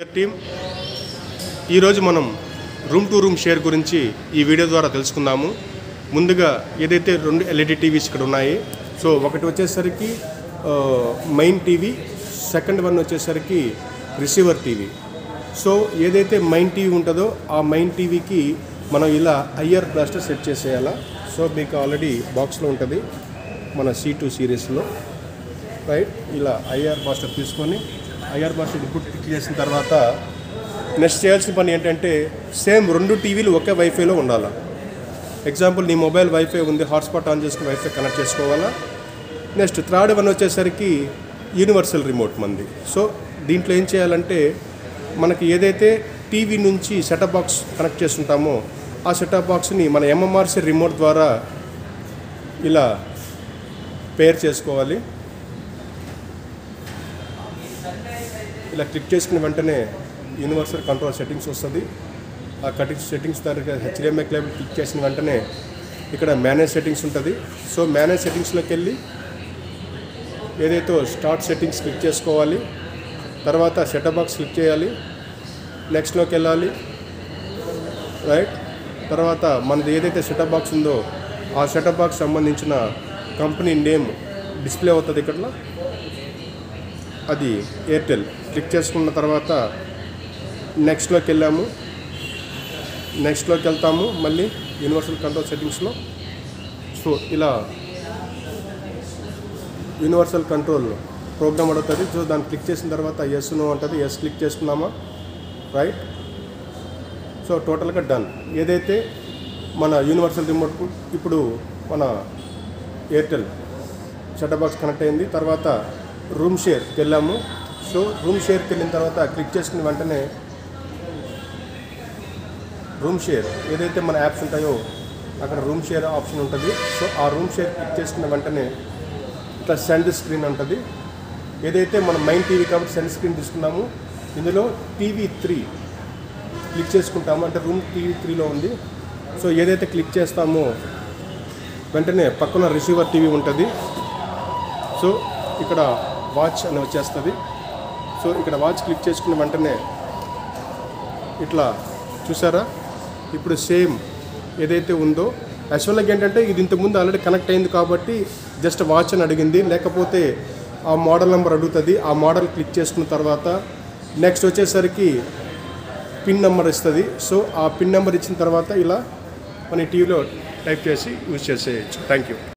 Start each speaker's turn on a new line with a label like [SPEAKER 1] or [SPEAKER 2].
[SPEAKER 1] Team ఈరోజు మనం room to room share గురించి ఈ వీడియో ద్వారా తెలుసుకుందాము. ముందుగా ఏదైతే రెండు ఎల్ఈడి టీవీస్ ఇక్కడ ఉన్నాయి, సో ఒకటి వచ్చేసరికి మెయిన్ టీవీ, సెకండ్ వన్ వచ్చేసరికి రిసీవర్ టీవీ. సో ఏదైతే మెయిన్ టీవీ ఉంటుందో ఆ మెయిన్ టీవీకి మనం ఇలా ఐఆర్ బ్లాస్టర్ సెట్ చేసేయాలా. సో మీకు ఆల్రెడీ బాక్స్లో ఉంటుంది మన C2 సిరీస్లో, రైట్. ఇలా ఐఆర్ బ్లాస్టర్ తీసుకొని ఐఆర్ బ్లాస్టర్ ఇన్పుట్ క్లిక్ చేసిన తర్వాత నెక్స్ట్ చేయాల్సిన పని ఏంటంటే సేమ్ రెండు టీవీలు ఒకే వైఫైలో ఉండాలి. ఎగ్జాంపుల్ నీ మొబైల్ వైఫై ఉంది, హాట్స్పాట్ ఆన్ చేసుకుని వైఫై కనెక్ట్ చేసుకోవాలా. నెక్స్ట్ థర్డ్ వన్ వచ్చేసరికి యూనివర్సల్ రిమోట్ మంది. సో దీంట్లో ఏం చేయాలంటే మనకి ఏదైతే టీవీ నుంచి సెటప్ బాక్స్ కనెక్ట్ చేస్తుంటామో ఆ సెటప్ బాక్స్ని మన MMRC రిమోట్ ద్వారా ఇలా పేర్ చేసుకోవాలి. ఇలా క్లిక్ చేసుకున్న వెంటనే యూనివర్సల్ కంట్రోల్ సెట్టింగ్స్ వస్తుంది. ఆ సెట్టింగ్స్ ద్వారా HDMI కేబుల్ క్లిక్ చేసిన వెంటనే ఇక్కడ మేనేజ్ సెట్టింగ్స్ ఉంటుంది. సో మేనేజ్ సెట్టింగ్స్లోకి వెళ్ళి ఏదైతే స్టార్ట్ సెట్టింగ్స్ క్లిక్ చేసుకోవాలి. తర్వాత సెటప్ బాక్స్ క్లిక్ చేయాలి, నెక్స్ట్లోకి వెళ్ళాలి, రైట్. తర్వాత మనది ఏదైతే సెటప్ బాక్స్ ఉందో ఆ సెటప్ బాక్స్ సంబంధించిన కంపెనీ నేమ్ డిస్ప్లే అవుతుంది ఇక్కడ, అది ఎయిర్టెల్. క్లిక్ చేసుకున్న తర్వాత నెక్స్ట్లోకి వెళ్తాము, మళ్ళీ యూనివర్సల్ కంట్రోల్ సెట్టింగ్స్లో. సో ఇలా యూనివర్సల్ కంట్రోల్ ప్రోగ్రామ్ అడుగుతుంది. సో దాన్ని క్లిక్ చేసిన తర్వాత ఎస్ నో అంటుంది. ఎస్ క్లిక్ చేసుకున్నామా, రైట్. సో టోటల్గా డన్. ఏదైతే మన యూనివర్సల్ రిమోట్కు ఇప్పుడు మన ఎయిర్టెల్ సెటప్ బాక్స్ కనెక్ట్ అయింది. తర్వాత రూమ్ షేర్కి వెళ్ళాము. సో రూమ్ షేర్కి వెళ్ళిన తర్వాత క్లిక్ చేసుకున్న వెంటనే రూమ్ షేర్ ఏదైతే మన యాప్స్ ఉంటాయో అక్కడ రూమ్ షేర్ ఆప్షన్ ఉంటుంది. సో ఆ రూమ్ షేర్ క్లిక్ చేసుకున్న వెంటనే ఇట్లా సెండ్ స్క్రీన్ ఉంటుంది. ఏదైతే మన మెయిన్ టీవీ కాబట్టి సెండ్ స్క్రీన్ తీసుకున్నాము, ఇందులో టీవీ 3 క్లిక్ చేసుకుంటాము, అంటే రూమ్ టీవీ 3లో ఉంది. సో ఏదైతే క్లిక్ చేస్తామో వెంటనే పక్కన రిసీవర్ టీవీ ఉంటుంది. సో ఇక్కడ వాచ్ అని వచ్చేస్తుంది. సో ఇక్కడ వాచ్ క్లిక్ చేసుకున్న వెంటనే ఇట్లా చూసారా, ఇప్పుడు సేమ్ ఏదైతే ఉందో యాక్చువల్గా ఏంటంటే ఇది ఇంతకుముందు ఆల్రెడీ కనెక్ట్ అయింది కాబట్టి జస్ట్ వాచ్ అని అడిగింది, లేకపోతే ఆ మోడల్ నెంబర్ అడుగుతుంది. ఆ మోడల్ క్లిక్ చేసుకున్న తర్వాత నెక్స్ట్ వచ్చేసరికి పిన్ నెంబర్ ఇస్తుంది. సో ఆ పిన్ నెంబర్ ఇచ్చిన తర్వాత ఇలా మన టీవీలో టైప్ చేసి యూజ్ చేసేయచ్చు. Thank you.